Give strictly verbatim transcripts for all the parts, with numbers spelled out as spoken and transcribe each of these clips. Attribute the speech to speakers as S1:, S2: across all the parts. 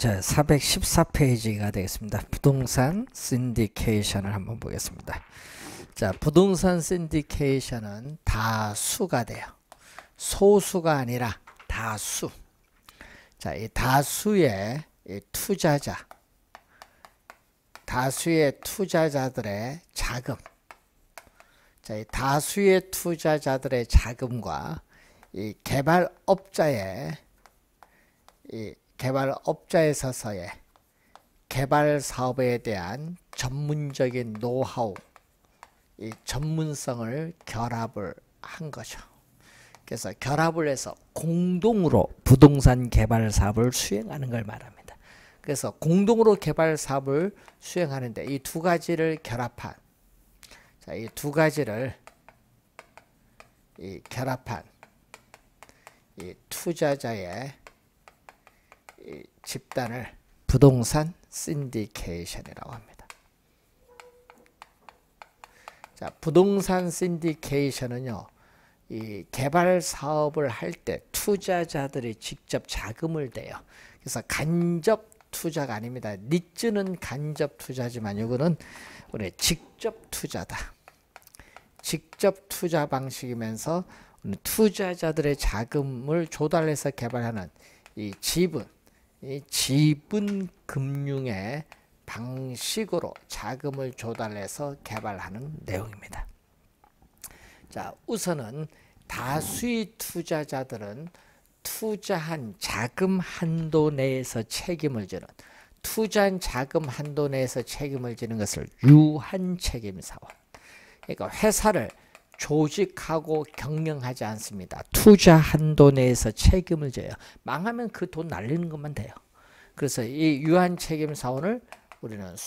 S1: 자, 사백십사 페이지가 되겠습니다. 부동산 신디케이션을 한번 보겠습니다. 자, 부동산 신디케이션은 다수가 돼요. 소수가 아니라 다수. 자, 이 다수의 이 투자자, 다수의 투자자들의 자금. 자, 이 다수의 투자자들의 자금과 이 개발업자의 이 개발업자에 서서의 개발 사업에 대한 전문적인 노하우, 이 전문성을 결합을 한 거죠. 그래서 결합을 해서 공동으로 부동산 개발 사업을 수행하는 걸 말합니다. 그래서 공동으로 개발 사업을 수행하는데 이 두 가지를 결합한, 자, 이 두 가지를 이 결합한 이 투자자의 이 집단을 부동산 신디케이션이라고 합니다. 자, 부동산 신디케이션은요, 이 개발 사업을 할 때 투자자들이 직접 자금을 대요. 그래서 간접 투자가 아닙니다. 니츠는 간접 투자지만 이거는 우리 직접 투자다. 직접 투자 방식이면서 투자자들의 자금을 조달해서 개발하는 이 지분, 이 지분 금융의 방식으로 자금을 조달해서 개발하는 내용입니다. 자, 우선은 다수의 투자자들은 투자한 자금 한도 내에서 책임을 지는, 투자한 자금 한도 내에서 책임을 지는 것을 유한 책임 사원. 그러니까 회사를 조직하고 경영하지 않습니다. 투자 한도 내에서 책임을 져요. 망하면 그 돈 날리는 것만 돼요. 그래서 이 유한 책임 사원을 우리는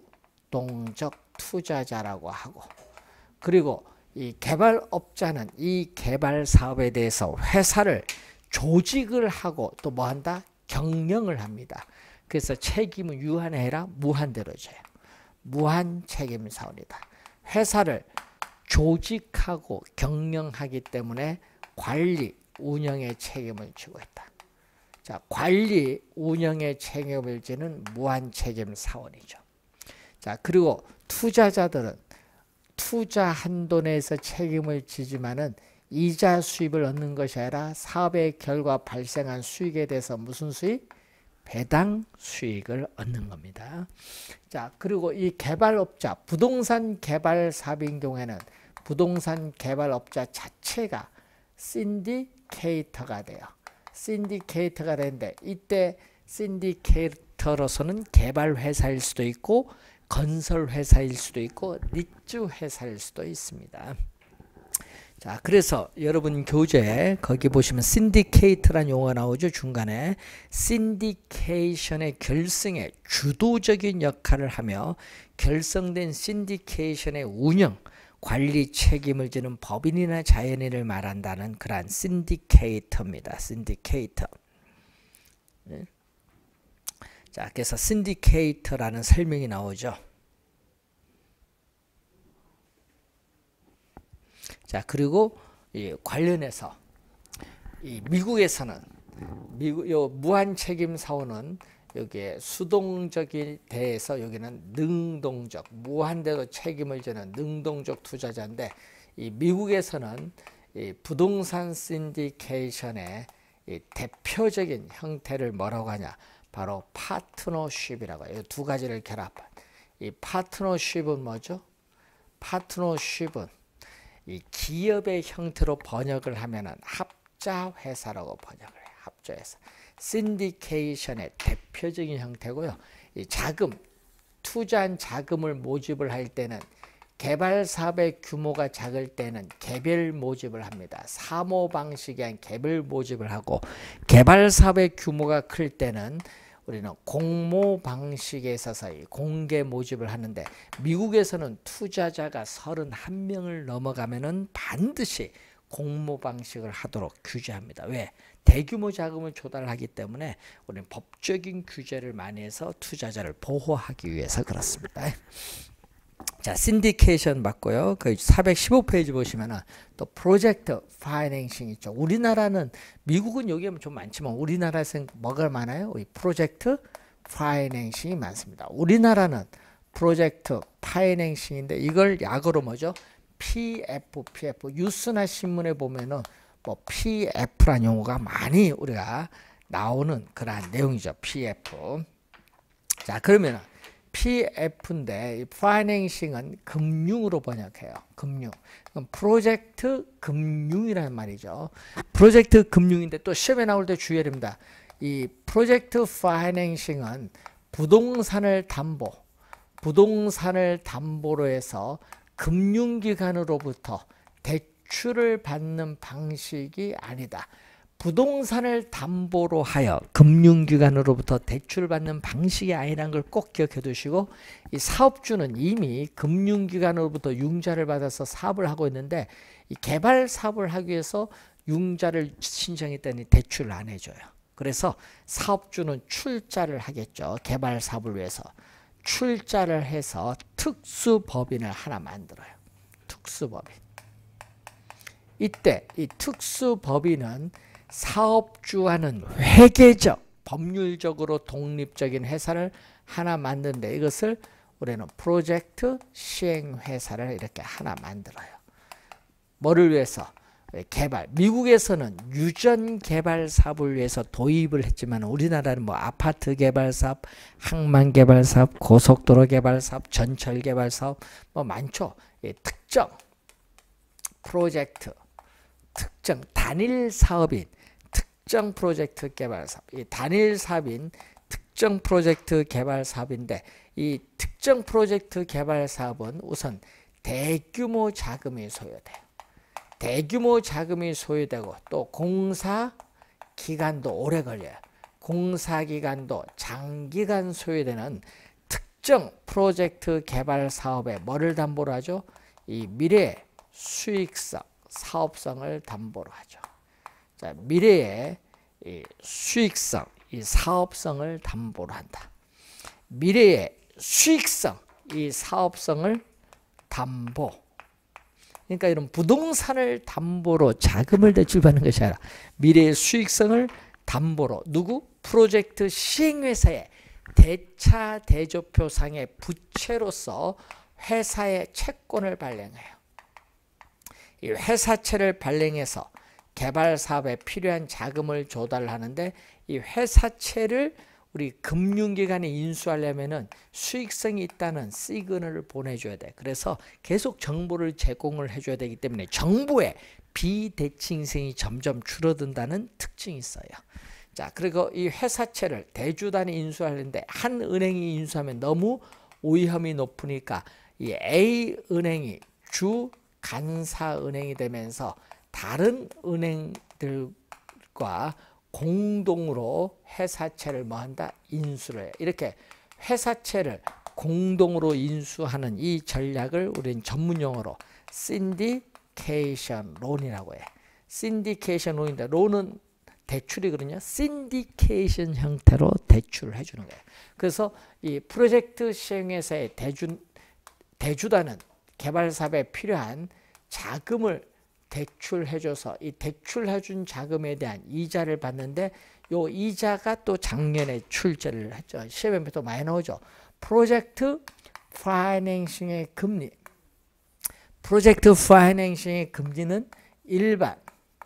S1: 수동적 투자자라고 하고, 그리고 이 개발업자는 이 개발 사업에 대해서 회사를 조직을 하고 또 뭐 한다? 경영을 합니다. 그래서 책임은 유한이 아니라 무한대로 져요. 무한 책임 사원이다. 회사를 조직하고 경영하기 때문에 관리, 운영의 책임을 지고 있다. 자, 관리, 운영의 책임을 지는 무한 책임 사원이죠. 자, 그리고 투자자들은 투자 한도 내에서 책임을 지지만은 이자 수입을 얻는 것이 아니라 사업의 결과 발생한 수익에 대해서 무슨 수익? 배당 수익을 얻는 겁니다. 자, 그리고 이 개발업자, 부동산 개발 사업인 경우에는 부동산 개발업자 자체가 신디케이터가 돼요. 신디케이터가 되는데 이때 신디케이터로서는 개발회사일 수도 있고 건설회사일 수도 있고 니츠회사일 수도 있습니다. 자, 그래서 여러분 교재 거기 보시면 신디케이터란 용어가 나오죠. 중간에 신디케이션의 결성에 주도적인 역할을 하며 결성된 신디케이션의 운영, 관리 책임을 지는 법인이나 자연인을 말한다는 그러한 신디케이터입니다. 신디케이터. 네. 자, 그래서 신디케이터라는 설명이 나오죠. 자, 그리고 이 관련해서 이 미국에서는 미국 요 무한 책임 사원은 여기에 수동적인 대해서 여기는 능동적, 무한대로 책임을 지는 능동적 투자자인데 이 미국에서는 이 부동산 신디케이션의 이 대표적인 형태를 뭐라고 하냐? 바로 파트너십이라고 해요. 이 두 가지를 결합한 이 파트너십은 뭐죠? 파트너십은 이 기업의 형태로 번역을 하면은 합자회사라고 번역을 해요. 합자회사. 신디케이션의 대표적인 형태고요. 이 자금, 투자한 자금을 모집을 할 때는 개발 사업의 규모가 작을 때는 개별 모집을 합니다. 사모 방식이 아닌 개별 모집을 하고, 개발 사업의 규모가 클 때는 우리는 공모 방식에 있어서 공개 모집을 하는데, 미국에서는 투자자가 서른한 명을 넘어가면은 반드시 공모 방식을 하도록 규제합니다. 왜? 대규모 자금을 조달하기 때문에 우리는 법적인 규제를 많이 해서 투자자를 보호하기 위해서 그렇습니다. 자, 신디케이션 맞고요. 그 사백십오 페이지 보시면은 또 프로젝트 파이낸싱 있죠. 우리나라는, 미국은 여기 좀 많지만 우리나라에서는 뭐가 많아요? 이 프로젝트 파이낸싱이 많습니다. 우리나라는 프로젝트 파이낸싱인데 이걸 약어로 뭐죠? 피에프, 피에프. 뉴스나 신문에 보면은 뭐 피에프라는 용어가 많이 우리가 나오는 그러한 내용이죠. 피에프. 자, 그러면 피에프인데 이 파이낸싱은 금융으로 번역해요. 금융. 그럼 프로젝트 금융이라는 말이죠. 프로젝트 금융인데 또 시험에 나올 때 주의해야 됩니다. 이 프로젝트 파이낸싱은 부동산을 담보, 부동산을 담보로 해서 금융기관으로부터 대출을 받는 방식이 아니다. 부동산을 담보로 하여 금융기관으로부터 대출을 받는 방식이 아니라는 걸 꼭 기억해 두시고, 이 사업주는 이미 금융기관으로부터 융자를 받아서 사업을 하고 있는데 이 개발 사업을 하기 위해서 융자를 신청했더니 대출을 안 해줘요. 그래서 사업주는 출자를 하겠죠. 개발 사업을 위해서 출자를 해서 특수법인을 하나 만들어요. 특수법인. 이때 이 특수법인은 사업주와는 회계적, 법률적으로 독립적인 회사를 하나 만드는데 이것을 우리는 프로젝트 시행회사를 이렇게 하나 만들어요. 뭐를 위해서? 개발. 미국에서는 유전 개발 사업을 위해서 도입을 했지만 우리나라는 뭐 아파트 개발 사업, 항만 개발 사업, 고속도로 개발 사업, 전철 개발 사업 뭐 많죠. 예, 특정 프로젝트, 특정 단일 사업인 특정 프로젝트 개발 사업. 이 단일 사업인 특정 프로젝트 개발 사업인데 이 특정 프로젝트 개발 사업은 우선 대규모 자금이 소요돼요. 대규모 자금이 소요되고 또 공사 기간도 오래 걸려요. 공사 기간도 장기간 소요되는 특정 프로젝트 개발 사업에 뭐를 담보로 하죠? 이 미래의 수익성, 사업성을 담보로 하죠. 자, 미래의 이 수익성, 이 사업성을 담보로 한다. 미래의 수익성, 이 사업성을 담보. 그러니까 이런 부동산을 담보로 자금을 대출받는 것이 아니라 미래의 수익성을 담보로 누구? 프로젝트 시행회사의 대차 대조표상의 부채로서 회사의 채권을 발행해요. 이 회사채를 발행해서 개발 사업에 필요한 자금을 조달하는데 이 회사채를 우리 금융기관에 인수하려면은 수익성이 있다는 시그널을 보내줘야 돼. 그래서 계속 정보를 제공을 해줘야 되기 때문에 정보의 비대칭성이 점점 줄어든다는 특징이 있어요. 자, 그리고 이 회사채를 대주단이 인수하는데 한 은행이 인수하면 너무 위험이 높으니까 이 A 은행이 주 간사은행이 되면서 다른 은행들과 공동으로 회사채를 뭐한다? 인수를 해요. 이렇게 회사채를 공동으로 인수하는 이 전략을 우리는 전문용어로 신디케이션 론이라고 해. 신디케이션 론인데 론은 대출이거든요. 신디케이션 형태로 대출을 해주는 거예요. 그래서 이 프로젝트 시행회사의 대주, 대주단은 개발 사업에 필요한 자금을 대출해줘서 이 대출해준 자금에 대한 이자를 받는데 요 이자가 또 작년에 출제를 했죠. 시험에 또 많이 나오죠. 프로젝트 파이낸싱의 금리. 프로젝트 파이낸싱의 금리는 일반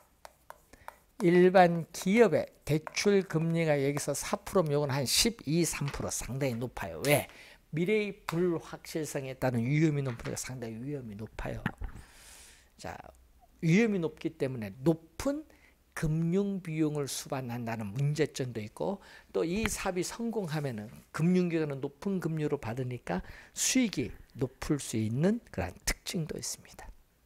S1: 일반 기업의 대출 금리가 여기서 사 퍼센트면 요건 한 십이, 삼 퍼센트 상당히 높아요. 왜? 미래의 불확실성에 따른 위험이 높으니까 상당히 위험이 높아요. 자, 위험이 높기 때문에 높은 금융 비용을 수반한다는 문제점도 있고 또 이 사업이 성공하면은 금융기관은 높은 금리로 받으니까 수익이 높을 수 있는 그런 특징도 있습니다.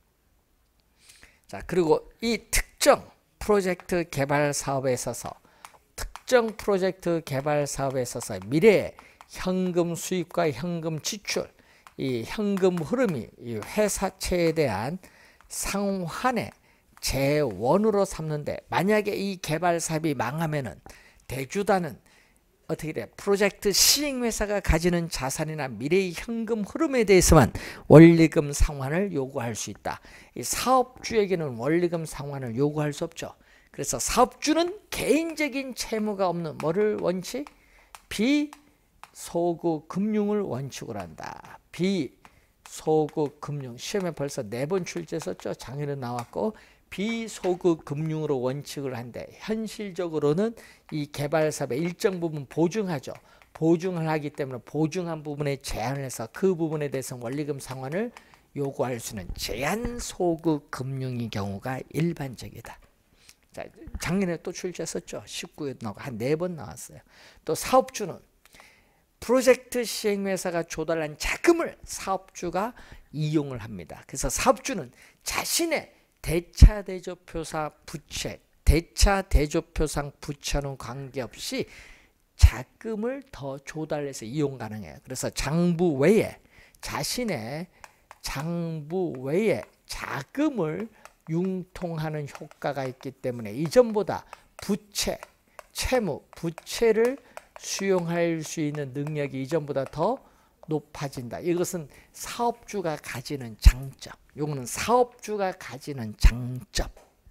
S1: 자, 그리고 이 특정 프로젝트 개발 사업에 있어서 특정 프로젝트 개발 사업에 있어서 미래의 현금 수입과 현금 지출, 이 현금 흐름이 이 회사채에 대한 상환의 재원으로 삼는데 만약에 이 개발 사업이 망하면은 대주단은 어떻게 돼? 프로젝트 시행회사가 가지는 자산이나 미래의 현금 흐름에 대해서만 원리금 상환을 요구할 수 있다. 이 사업주에게는 원리금 상환을 요구할 수 없죠. 그래서 사업주는 개인적인 채무가 없는 뭐를 원칙? 비 소극 금융을 원칙으로 한다. 비소극 금융. 시험에 벌써 네 번 출제했었죠. 작년에 나왔고 비소극 금융으로 원칙을 한대. 현실적으로는 이 개발 사업의 일정 부분 보증하죠. 보증을 하기 때문에 보증한 부분에 제한을 해서 그 부분에 대해서 원리금 상환을 요구할 수 있는 제한 소극 금융의 경우가 일반적이다. 자, 작년에 또 출제했었죠. 십구에 나오고 한 네 번 나왔어요. 또 사업주는 프로젝트 시행회사가 조달한 자금을 사업주가 이용을 합니다. 그래서 사업주는 자신의 대차대조표사 부채, 대차대조표상 부채는 관계없이 자금을 더 조달해서 이용 가능해요. 그래서 장부 외에 자신의 장부 외에 자금을 융통하는 효과가 있기 때문에 이전보다 부채, 채무, 부채를 수용할 수 있는 능력이 이전보다 더 높아진다. 이것은 사업주가 가지는 장점. 요거는 사업주가 가지는 장점.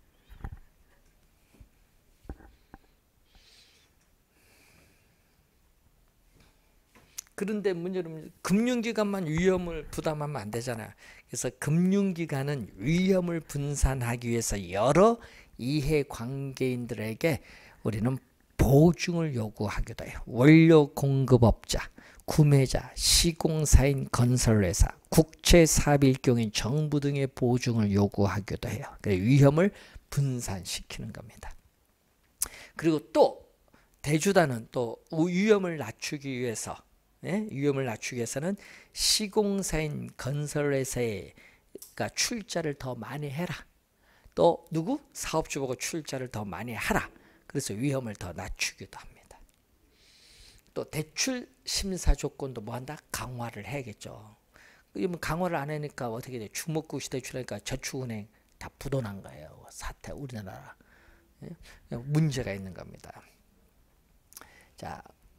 S1: 그런데 문제는 금융기관만 위험을 부담하면 안 되잖아요. 그래서 금융기관은 위험을 분산하기 위해서 여러 이해관계인들에게 우리는 보증을 요구하기도 해요. 원료 공급업자, 구매자, 시공사인 건설회사, 국채사업일 경우인 정부 등의 보증을 요구하기도 해요. 위험을 분산시키는 겁니다. 그리고 또 대주단은 또 위험을 낮추기 위해서 예? 위험을 낮추기 위해서는 시공사인 건설회사가 출자를 더 많이 해라. 또 누구? 사업주 보고 출자를 더 많이 하라. 그래서 위험을 더 낮추기도 합니다. 또 대출 심사 조건도 뭐 한다? 강화를 해야겠죠. 그러면 강화를 안 하니까 어떻게 돼? 주먹구시 대출하니까 저축은행 다 부도난 거예요. 사태 우리나라 예? 문제가 있는 겁니다. 자.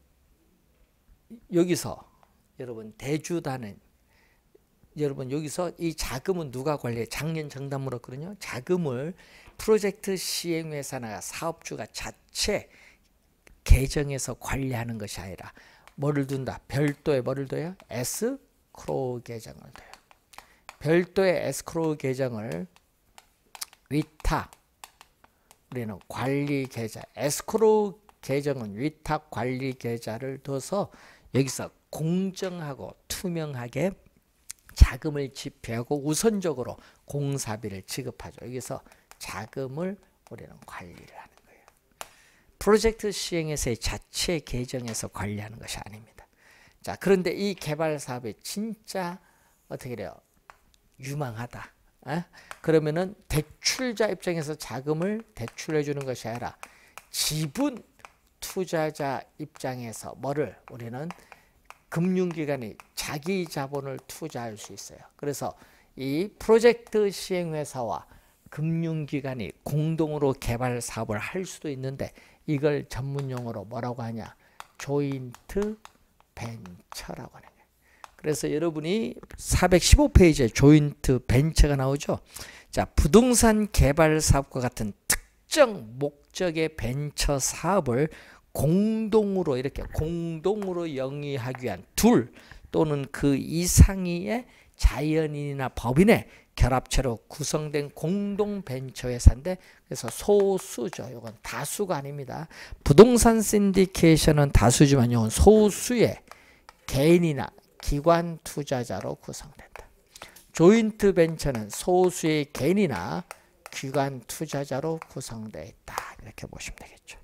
S1: 여기서 여러분 대주단은 여러분 여기서 이 자금은 누가 관리해? 작년 정답 물었거든요. 자금을 프로젝트 시행회사나 사업주가 자체 계정에서 관리하는 것이 아니라 뭐를 둔다? 별도의 뭐를 둬요? 에스크로우 계정을 둬요. 별도의 에스크로우 계정을 위탁 우리는 관리 계좌 에스크로우 계정은 위탁 관리 계좌를 둬서 여기서 공정하고 투명하게 자금을 지폐하고 우선적으로 공사비를 지급하죠. 여기서 자금을 우리는 관리를 하는 거예요. 프로젝트 시행회사의 자체 계정에서 관리하는 것이 아닙니다. 자, 그런데 이 개발 사업이 진짜 어떻게 그래요? 유망하다. 에? 그러면은 대출자 입장에서 자금을 대출해 주는 것이 아니라 지분 투자자 입장에서 뭐를 우리는 금융기관이 자기 자본을 투자할 수 있어요. 그래서 이 프로젝트 시행회사와 금융기관이 공동으로 개발 사업을 할 수도 있는데 이걸 전문용어로 뭐라고 하냐? 조인트 벤처라고 하는 거예요. 그래서 여러분이 사백십오 페이지에 조인트 벤처가 나오죠. 자, 부동산 개발 사업과 같은 특정 목적의 벤처 사업을 공동으로 이렇게 공동으로 영위하기 위한 둘 또는 그 이상의 자연인이나 법인의 결합체로 구성된 공동 벤처회사인데 그래서 소수죠. 이건 다수가 아닙니다. 부동산 신디케이션은 다수지만 이건 소수의 개인이나 기관 투자자로 구성된다. 조인트 벤처는 소수의 개인이나 기관 투자자로 구성되어 있다. 이렇게 보시면 되겠죠.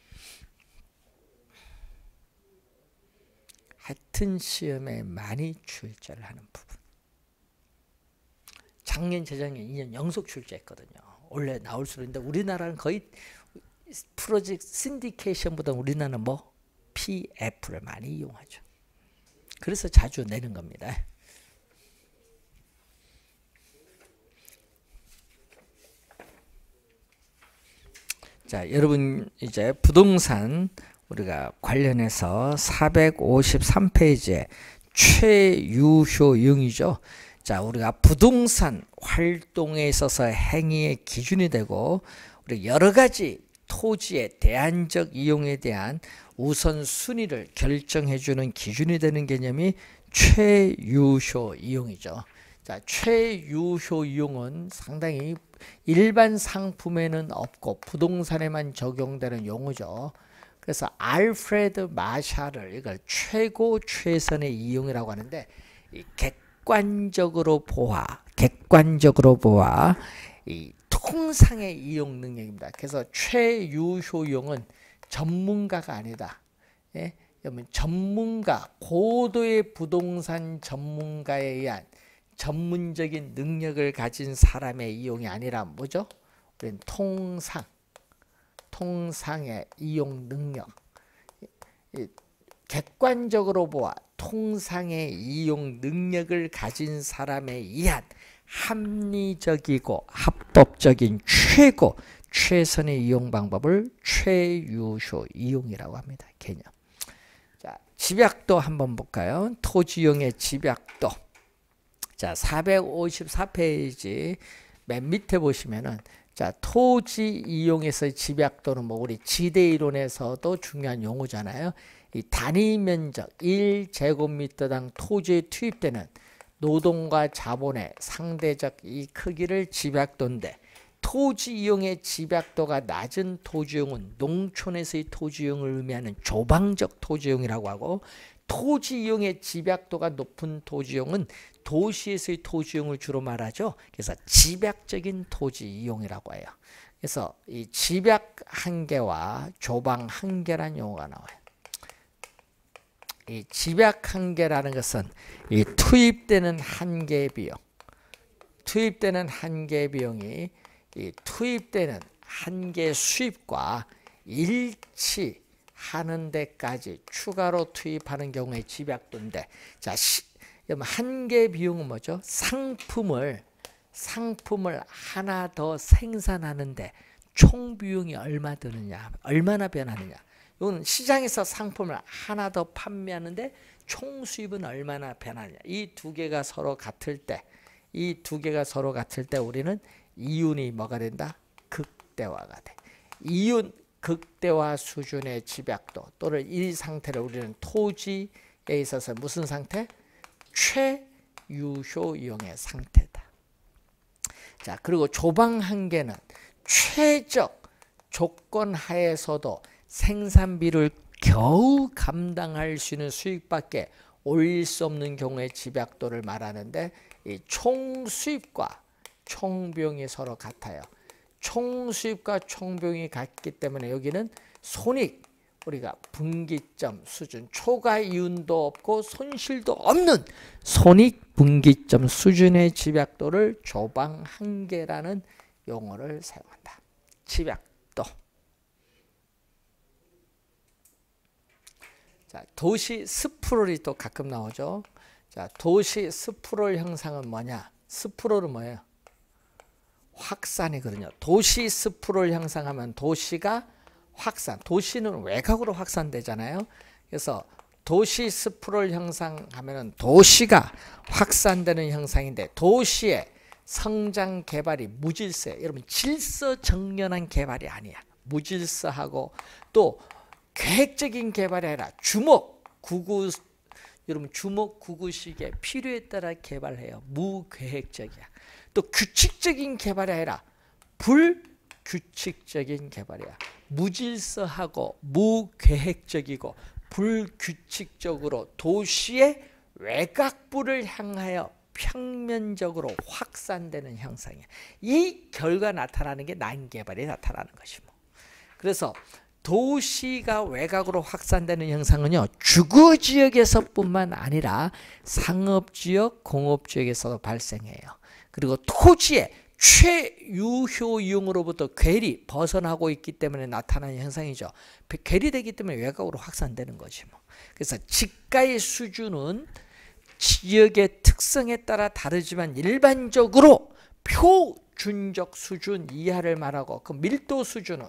S1: 하여튼 시험에 많이 출제를 하는 부분. 작년, 재작년 이 년 연속 출제했거든요. 원래 나올 수도 있는데 우리나라는 거의 프로젝트 신디케이션보다 우리나라는 뭐 피에프를 많이 이용하죠. 그래서 자주 내는 겁니다. 자, 여러분 이제 부동산 우리가 관련해서 사백오십삼 페이지에 최유효용이죠. 자, 우리가 부동산 활동에 있어서 행위의 기준이 되고 우리 여러 가지 토지의 대안적 이용에 대한 우선순위를 결정해주는 기준이 되는 개념이 최유효 이용이죠. 자, 최유효 이용은 상당히 일반 상품에는 없고 부동산에만 적용되는 용어죠. 그래서 알프레드 마샬을 이걸 최고 최선의 이용이라고 하는데, 이 객관적으로 보아, 객관적으로 보아 이 통상의 이용 능력입니다. 그래서 최유효 이용은 전문가가 아니다. 예? 여러분, 전문가, 고도의 부동산 전문가에 의한 전문적인 능력을 가진 사람의 이용이 아니라 뭐죠? 우리는 통상, 통상의 이용 능력. 객관적으로 보아 통상의 이용 능력을 가진 사람에 의한 합리적이고 합법적인 최고 최선의 이용 방법을 최유효 이용이라고 합니다. 개념. 자, 집약도 한번 볼까요? 토지용의 집약도. 자, 사백오십사 페이지 맨 밑에 보시면은, 자, 토지 이용에서의 집약도는 뭐 우리 지대 이론에서도 중요한 용어잖아요. 이 단위 면적 일 제곱미터당 토지에 투입되는 노동과 자본의 상대적 이 크기를 집약도인데, 토지 이용의 집약도가 낮은 토지용은 농촌에서의 토지용을 의미하는 조방적 토지용이라고 하고, 토지 이용의 집약도가 높은 토지용은 도시에서의 토지용을 주로 말하죠. 그래서 집약적인 토지 이용이라고 해요. 그래서 이 집약 한계와 조방 한계라는 용어가 나와요. 이 집약 한계라는 것은 이 투입되는 한계 비용, 투입되는 한계 비용이 이 투입되는 한계 수입과 일치하는 데까지 추가로 투입하는 경우에 집약도인데, 자, 한계 비용은 뭐죠? 상품을 상품을 하나 더 생산하는데 총 비용이 얼마 드느냐, 얼마나 변하느냐. 이건 시장에서 상품을 하나 더 판매하는데 총 수입은 얼마나 변하느냐. 이 두 개가 서로 같을 때, 이 두 개가 서로 같을 때 우리는 이윤이 뭐가 된다? 극대화가 돼. 이윤 극대화 수준의 집약도 또는 이 상태를 우리는 토지에 있어서 무슨 상태? 최유효 이용의 상태다. 자, 그리고 조방 한계는 최적 조건 하에서도 생산비를 겨우 감당할 수 있는 수익밖에 올릴 수 없는 경우의 집약도를 말하는데, 이 총수입과 총비용이 서로 같아요. 총수입과 총비용이 같기 때문에 여기는 손익, 우리가 분기점 수준, 초과 이윤도 없고 손실도 없는 손익 분기점 수준의 집약도를 조방 한계라는 용어를 사용한다. 집약도. 자, 도시 스프롤이 또 가끔 나오죠. 자, 도시 스프롤 형상은 뭐냐? 스프롤은 뭐예요? 확산이거든요. 도시 스프롤 형상하면 도시가 확산, 도시는 외곽으로 확산되잖아요. 그래서 도시 스프롤 형상하면은 도시가 확산되는 형상인데, 도시의 성장 개발이 무질서해. 여러분, 질서정연한 개발이 아니야. 무질서하고 또 계획적인 개발이 아니라 주목 구구, 여러분 주목 구구식의 필요에 따라 개발해요. 무계획적이야. 또 규칙적인 개발이 아니라 불규칙적인 개발이야. 무질서하고 무계획적이고 불규칙적으로 도시의 외곽부를 향하여 평면적으로 확산되는 형상이야. 이 결과 나타나는 게 난개발이 나타나는 것이고, 그래서 도시가 외곽으로 확산되는 형상은요, 주거지역에서뿐만 아니라 상업지역, 공업지역에서도 발생해요. 그리고 토지의 최유효 이용으로부터 괴리, 벗어나고 있기 때문에 나타나는 현상이죠. 괴리되기 때문에 외곽으로 확산되는 거지 뭐. 그래서 지가의 수준은 지역의 특성에 따라 다르지만 일반적으로 표준적 수준 이하를 말하고, 그 밀도 수준은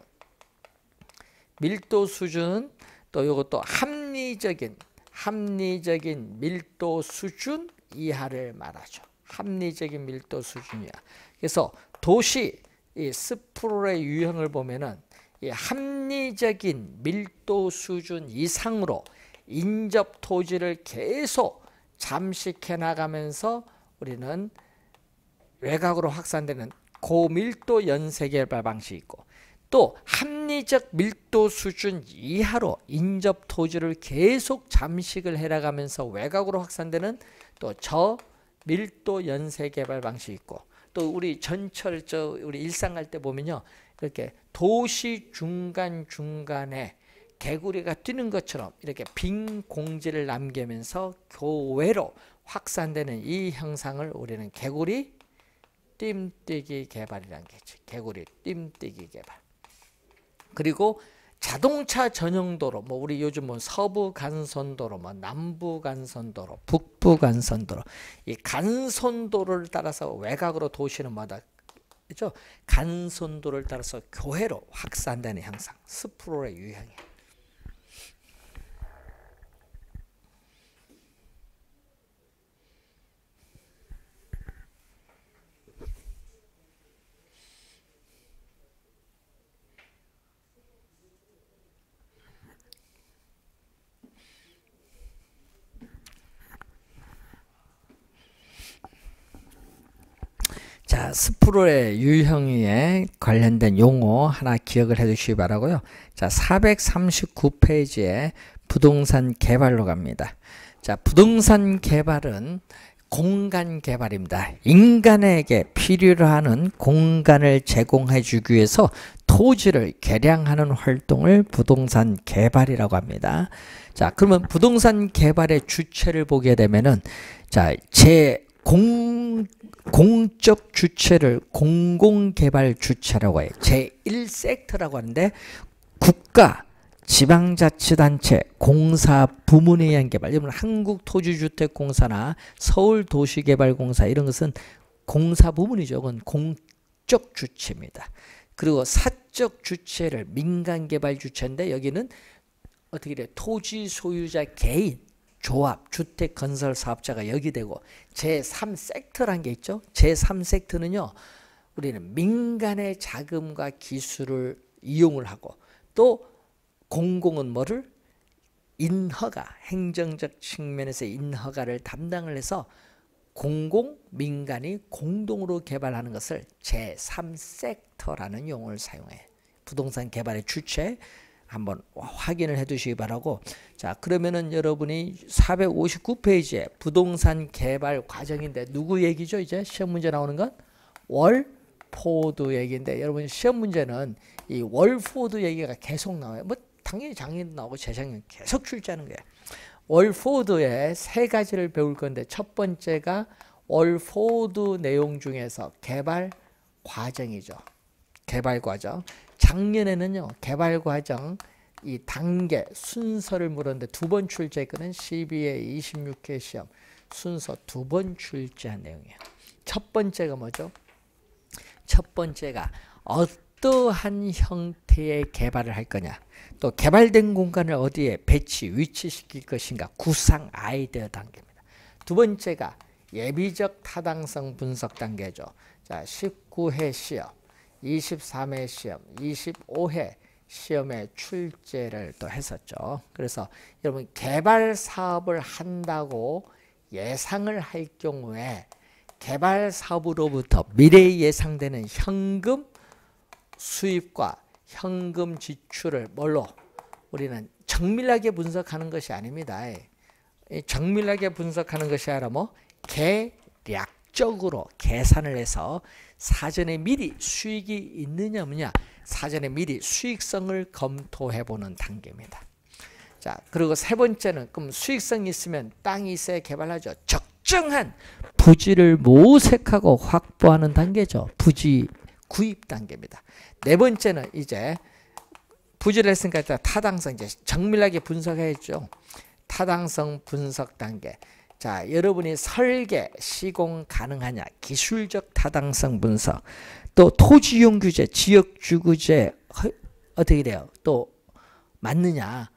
S1: 밀도 수준은 또 이것도 합리적인 합리적인 밀도 수준 이하를 말하죠. 합리적인 밀도 수준이야. 그래서 도시 이 스프롤의 유형을 보면은 이 합리적인 밀도 수준 이상으로 인접 토지를 계속 잠식해 나가면서 우리는 외곽으로 확산되는 고밀도 연쇄개발 방식이 있고, 또 합리적 밀도 수준 이하로 인접 토지를 계속 잠식을 해 나가면서 외곽으로 확산되는 또 저밀도 연쇄개발 방식이 있고, 또 우리 전철 저 우리 일상 갈 때 보면요, 이렇게 도시 중간 중간에 개구리가 뛰는 것처럼 이렇게 빈 공지를 남기면서 교외로 확산되는 이 형상을 우리는 개구리 뜀뛰기 개발이라는 게 있지. 개구리 뜀뛰기 개발. 그리고 자동차 전용도로, 뭐 우리 요즘 뭐 서부 간선도로, 뭐 남부 간선도로, 북부 간선도로, 이 간선도를 따라서 외곽으로 도시는 마다 그렇죠? 간선도를 따라서 교회로 확산되는 형상, 스프롤의 유형이에요. 자, 스프롤의 유형에 관련된 용어 하나 기억을 해 주시기 바라고요. 자, 사백삼십구 페이지에 부동산 개발로 갑니다. 자, 부동산 개발은 공간 개발입니다. 인간에게 필요로 하는 공간을 제공해 주기 위해서 토지를 개량하는 활동을 부동산 개발이라고 합니다. 자, 그러면 부동산 개발의 주체를 보게 되면은, 자, 제 공, 공적 주체를 공공개발 주체라고 해요. 제일 섹터라고 하는데, 국가, 지방자치단체, 공사 부문에 의한 개발, 여러분 한국토지주택공사나 서울도시개발공사 이런 것은 공사 부문이죠. 그건 공적 주체입니다. 그리고 사적 주체를 민간개발 주체인데, 여기는 어떻게 돼요? 토지 소유자 개인, 조합, 주택 건설 사업자가 여기 되고, 제삼 섹터란 게 있죠. 제삼 섹터는요, 우리는 민간의 자금과 기술을 이용을 하고, 또 공공은 뭐를? 인허가, 행정적 측면에서 인허가를 담당을 해서 공공, 민간이 공동으로 개발하는 것을 제삼 섹터라는 용어를 사용해요. 부동산 개발의 주체 한번 확인을 해 두시기 바라고. 자, 그러면은 여러분이 사백오십구 페이지에 부동산 개발 과정인데, 누구 얘기죠? 이제 시험 문제 나오는 건 월포드 얘기인데, 여러분 시험 문제는 이 월포드 얘기가 계속 나와요. 뭐 당연히 작년도 나오고 재작년 계속 출제하는 거예요. 월포드의 세 가지를 배울 건데, 첫 번째가 월포드 내용 중에서 개발 과정이죠. 개발 과정. 작년에는요, 개발 과정 이 단계 순서를 물었는데 두 번 출제했거든. 십이 회 이십육 회 시험 순서 두 번 출제한 내용이에요. 첫 번째가 뭐죠? 첫 번째가 어떠한 형태의 개발을 할 거냐, 또 개발된 공간을 어디에 배치, 위치시킬 것인가, 구상 아이디어 단계입니다. 두 번째가 예비적 타당성 분석 단계죠. 자, 십구 회 시험, 이십삼 회 시험, 이십오 회 시험에 출제를 또 했었죠. 그래서 여러분 개발 사업을 한다고 예상을 할 경우에 개발 사업으로부터 미래에 예상되는 현금 수입과 현금 지출을 뭘로? 우리는 정밀하게 분석하는 것이 아닙니다. 정밀하게 분석하는 것이 아니라 뭐 계략적으로 계산을 해서 사전에 미리 수익이 있느냐 없느냐, 사전에 미리 수익성을 검토해 보는 단계입니다. 자, 그리고 세 번째는 그럼 수익성이 있으면 땅이 있어야 개발하죠. 적정한 부지를 모색하고 확보하는 단계죠. 부지 구입 단계입니다. 네 번째는 이제 부지를 했으니까 타당성, 이제 정밀하게 분석해야죠. 타당성 분석 단계. 자, 여러분이 설계, 시공 가능하냐, 기술적 타당성 분석, 또 토지이용 규제, 지역주거제 어떻게 돼요? 또 맞느냐,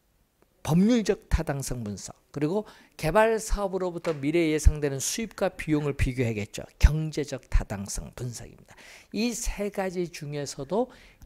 S1: 법률적 타당성 분석, 그리고 개발 사업으로부터 미래에 예상되는 수입과 비용을 비교해야겠죠. 경제적 타당성 분석입니다. 이 세 가지 중에서도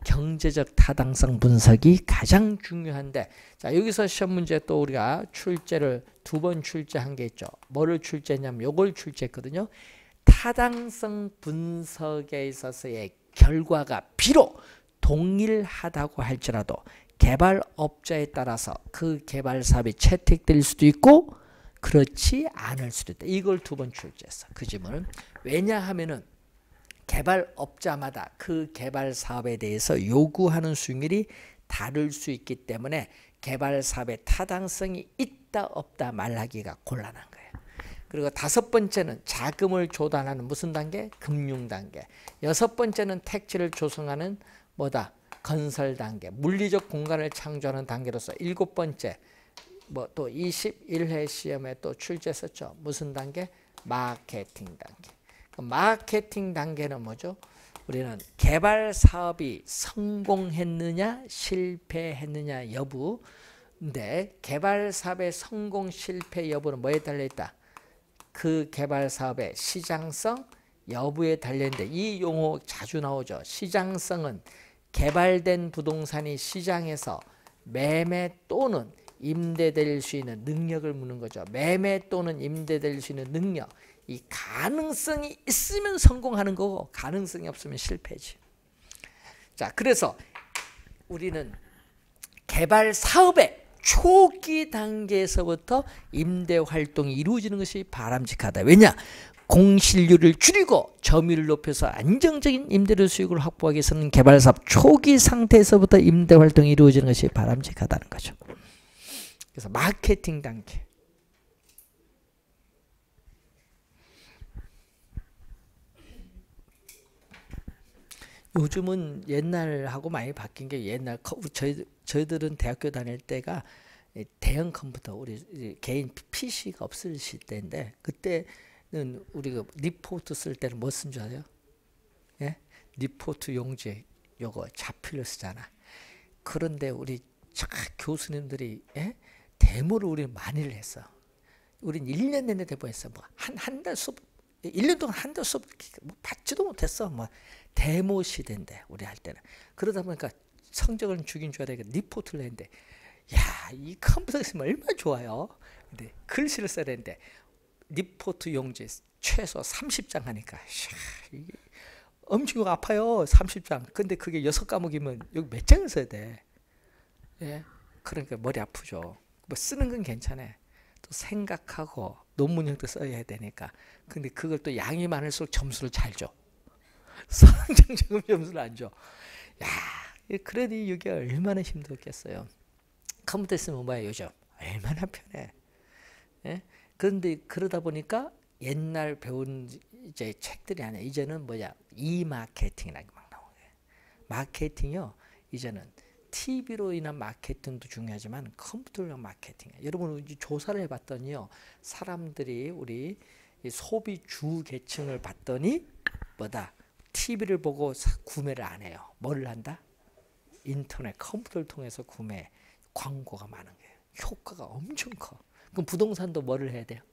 S1: 경제적 타당성 분석이 가장 중요한데, 자 여기서 시험 문제 또 우리가 출제를 두 번 출제한 게 있죠. 뭐를 출제했냐면 요걸 출제했거든요. 타당성 분석에 있어서의 결과가 비록 동일하다고 할지라도 개발업자에 따라서 그 개발 사업이 채택될 수도 있고 그렇지 않을 수도 있다. 이걸 두 번 출제했어. 그 질문은. 왜냐하면은 개발업자마다 그 개발 사업에 대해서 요구하는 수익률이 다를 수 있기 때문에 개발 사업의 타당성이 있다 없다 말하기가 곤란한 거예요. 그리고 다섯 번째는 자금을 조달하는 무슨 단계? 금융 단계. 여섯 번째는 택지를 조성하는 뭐다? 건설 단계. 물리적 공간을 창조하는 단계로서 일곱 번째 뭐 또 이십일 회 시험에 또 출제했었죠. 무슨 단계? 마케팅 단계. 마케팅 단계는 뭐죠? 우리는 개발 사업이 성공했느냐 실패했느냐 여부인데, 개발 사업의 성공 실패 여부는 뭐에 달려있다? 그 개발 사업의 시장성 여부에 달려있는데, 이 용어 자주 나오죠. 시장성은 개발된 부동산이 시장에서 매매 또는 임대될 수 있는 능력을 묻는 거죠. 매매 또는 임대될 수 있는 능력. 이 가능성이 있으면 성공하는 거고 가능성이 없으면 실패지. 자, 그래서 우리는 개발 사업의 초기 단계에서부터 임대 활동이 이루어지는 것이 바람직하다. 왜냐? 공실률을 줄이고 점유율을 높여서 안정적인 임대료 수익을 확보하기 위해서는 개발 사업 초기 상태에서부터 임대 활동이 이루어지는 것이 바람직하다는 거죠. 그래서 마케팅 단계. 요즘은 옛날하고 많이 바뀐 게, 옛날 저희, 저희들은 대학교 다닐 때가 대형 컴퓨터, 우리 개인 피씨가 없을 때인데, 그때는 우리가 리포트 쓸 때는 뭐 쓴 줄 아세요? 예? 리포트 용지 요거 자필로 쓰잖아. 그런데 우리 교수님들이 예? 데모를 우리 많이 했어. 우린 일 년 내내 데모했어. 뭐 한 한 달 수업, 일 년 동안 한 달 수업 뭐 받지도 못했어. 뭐 데모 시대인데 우리 할 때는. 그러다 보니까 성적을 주긴 줘야 되니까 리포트를 했는데, 야, 이 컴퓨터 있으면 얼마나 좋아요. 근데 글씨를 써야 되는데 리포트 용지 최소 삼십 장 하니까 이게 엄청 아파요. 삼십 장. 근데 그게 여섯 과목이면 여기 몇 장을 써야 돼. 예? 그러니까 머리 아프죠. 뭐 쓰는 건 괜찮아. 또 생각하고 논문형도 써야 되니까. 근데 그걸 또 양이 많을수록 점수를 잘 줘. 성장 지금 점수를 안 줘. 야, 그래도 이게 얼마나 힘들겠어요. 컴퓨터 쓰면 뭐야 요즘? 얼마나 편해. 예? 그런데 그러다 보니까 옛날 배운 이제 책들이 아니야. 이제는 뭐냐? 이-마케팅이라는 게 막 나오는 거예요. 마케팅이요. 이제는 티비로 인한 마케팅도 중요하지만 컴퓨터로 인한 마케팅이에요. 여러분 조사를 해봤더니요. 사람들이 우리 소비 주 계층을 봤더니 뭐다? 티비를 보고 사, 구매를 안 해요. 뭐를 한다? 인터넷, 컴퓨터를 통해서 구매, 광고가 많은 거예요. 효과가 엄청 커. 그럼 부동산도 뭐를 해야 돼요?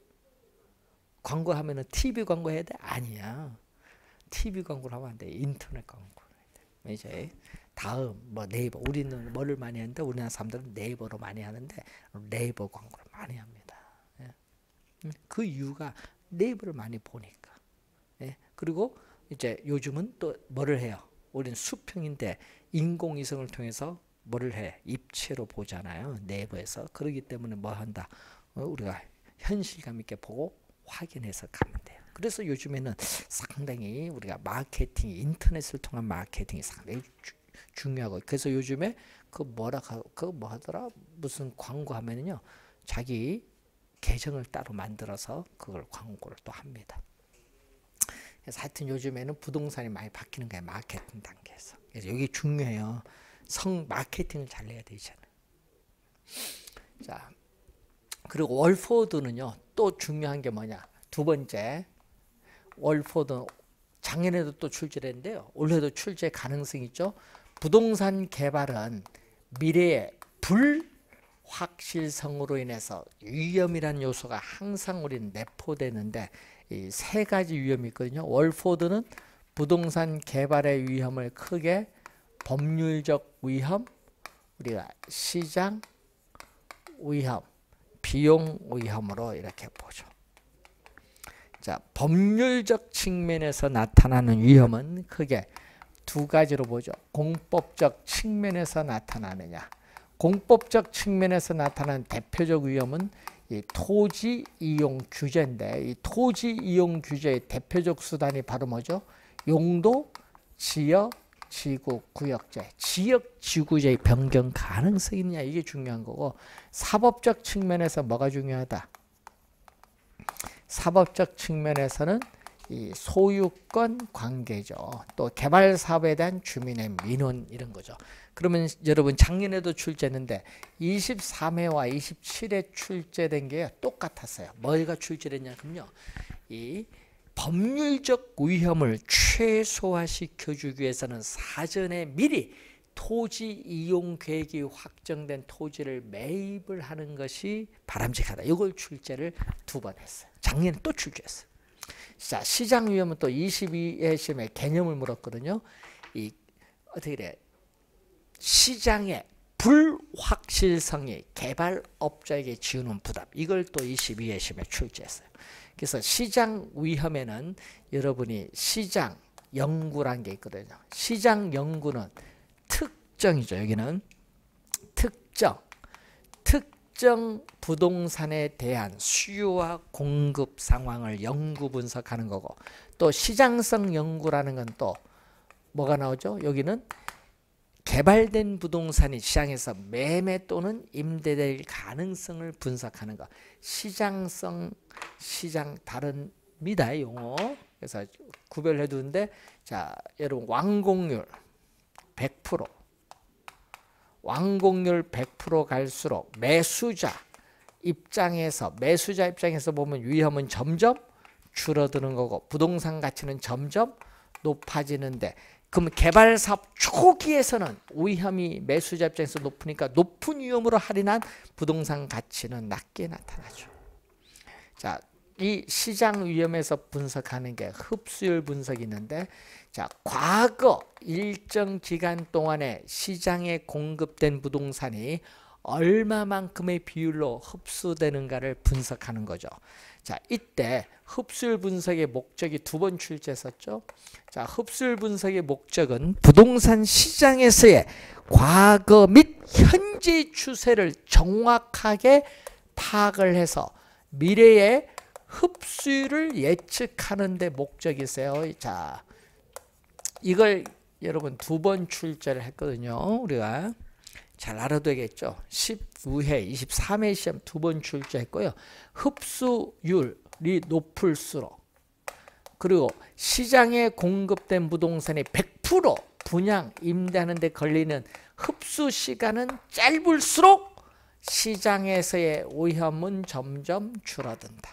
S1: 광고하면은 티비 광고 해야 돼? 아니야. 티비 광고를 하면 안 돼. 인터넷 광고를 해야 돼. 이제 다음 뭐 네이버. 우리는 뭐를 많이 하는데 우리나라 사람들은 네이버로 많이 하는데 네이버 광고를 많이 합니다. 예. 그 이유가 네이버를 많이 보니까. 예. 그리고 이제 요즘은 또 뭐를 해요? 우리는 수평인데 인공위성을 통해서 뭐를 해? 입체로 보잖아요. 네이버에서. 그러기 때문에 뭐 한다? 어, 우리가 현실감 있게 보고 확인해서 가면 돼요. 그래서 요즘에는 상당히 우리가 마케팅, 인터넷을 통한 마케팅이 상당히 주, 중요하고, 그래서 요즘에 그 뭐라 그 뭐 하더라? 무슨 광고 하면은요, 자기 계정을 따로 만들어서 그걸 광고를 또 합니다. 그래서 하여튼 요즘에는 부동산이 많이 바뀌는 거예요. 마케팅 단계에서. 그래서 여기 중요해요. 성 마케팅을 잘 해야 되잖아요. 자, 그리고 월포드는요, 또 중요한 게 뭐냐? 두 번째, 월포드 작년에도 또 출제를 했는데요. 올해도 출제 가능성이 있죠. 부동산 개발은 미래의 불확실성으로 인해서 위험이라는 요소가 항상 우리는 내포되는데, 이 세 가지 위험이 있거든요. 월포드는 부동산 개발의 위험을 크게 법률적 위험, 우리가 시장 위험, 비용 위험으로 이렇게 보죠. 자, 법률적 측면에서 나타나는 위험은 크게 두 가지로 보죠. 공법적 측면에서 나타나느냐. 공법적 측면에서 나타나는 대표적 위험은 이 토지 이용 규제인데, 이 토지 이용 규제의 대표적 수단이 바로 뭐죠? 용도, 지역, 지구, 구역제, 지역, 지구제의 변경 가능성이 있냐, 이게 중요한 거고, 사법적 측면에서 뭐가 중요하다? 사법적 측면에서는 이 소유권 관계죠. 또 개발 사업에 대한 주민의 민원 이런 거죠. 그러면 여러분 작년에도 출제했는데 이십삼 회와 이십칠 회 출제된 게 똑같았어요. 뭐가 출제됐냐면요, 이 법률적 위험을 최소화시켜주기 위해서는 사전에 미리 토지 이용 계획이 확정된 토지를 매입을 하는 것이 바람직하다. 이걸 출제를 두 번 했어요. 작년에 또 출제했어요. 자, 시장 위험은 또 이십이 회 시험에 개념을 물었거든요. 이 어떻게 돼? 시장의 불확실성이 개발업자에게 지우는 부담. 이걸 또 이십이 회 시험에 출제했어요. 그래서 시장 위험에는 여러분이 시장 연구란 게 있거든요. 시장 연구는 특정이죠. 여기는 특정, 특정 부동산에 대한 수요와 공급 상황을 연구 분석하는 거고, 또 시장성 연구라는 건 또 뭐가 나오죠? 여기는 개발된 부동산이 시장에서 매매 또는 임대될 가능성을 분석하는 거. 시장성, 시장 다릅니다, 용어. 그래서 구별해 두는데, 자, 여러분 완공률 백 퍼센트, 완공률 백 퍼센트 갈수록 매수자 입장에서 매수자 입장에서 보면 위험은 점점 줄어드는 거고 부동산 가치는 점점 높아지는데, 그럼 개발 사업 초기에서는 위험이 매수자 입장에서 높으니까 높은 위험으로 할인한 부동산 가치는 낮게 나타나죠. 자, 이 시장 위험에서 분석하는 게 흡수율 분석이 있는데, 자, 과거 일정 기간 동안에 시장에 공급된 부동산이 얼마만큼의 비율로 흡수되는가를 분석하는 거죠. 자, 이때 흡수율 분석의 목적이 두 번 출제했었죠. 자, 흡수율 분석의 목적은 부동산 시장에서의 과거 및 현재 추세를 정확하게 파악을 해서 미래의 흡수율을 예측하는 데 목적이 있어요. 자, 이걸 여러분 두 번 출제를 했거든요. 우리가 잘 알아둬야겠죠. 십구 회, 이십삼 회 시험 두 번 출제했고요. 흡수율이 높을수록, 그리고 시장에 공급된 부동산이 백 퍼센트 분양, 임대하는 데 걸리는 흡수 시간은 짧을수록 시장에서의 위험은 점점 줄어든다.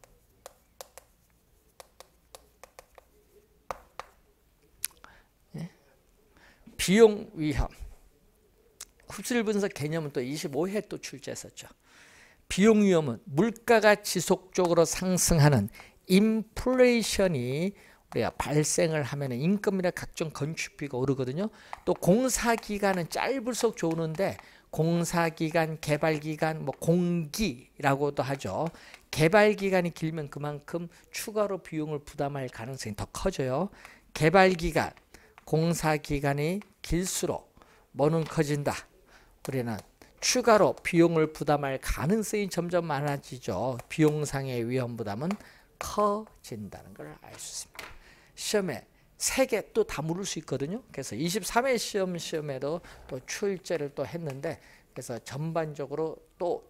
S1: 예? 비용 위험. 흡수율 분석 개념은 또 이십오 회 또 출제했었죠. 비용 위험은 물가가 지속적으로 상승하는 인플레이션이 우리가 발생을 하면 인건비나 각종 건축비가 오르거든요. 또 공사기간은 짧을수록 좋은데 공사기간, 개발기간, 뭐 공기라고도 하죠. 개발기간이 길면 그만큼 추가로 비용을 부담할 가능성이 더 커져요. 개발기간, 공사기간이 길수록 뭐는 커진다? 우리는 추가로 비용을 부담할 가능성이 점점 많아지죠. 비용상의 위험 부담은 커진다는 걸 알 수 있습니다. 시험에 세 개 또 다 물을 수 있거든요. 그래서 이십삼 회 시험 시험에도 또 출제를 또 했는데, 그래서 전반적으로 또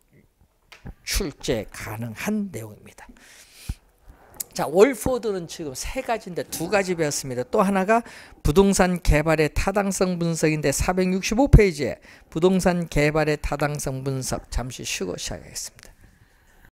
S1: 출제 가능한 내용입니다. 자, 월포드는 지금 세 가지인데 두 가지 배웠습니다. 또 하나가 부동산 개발의 타당성 분석인데 사백육십오 페이지에 부동산 개발의 타당성 분석 잠시 쉬고 시작하겠습니다.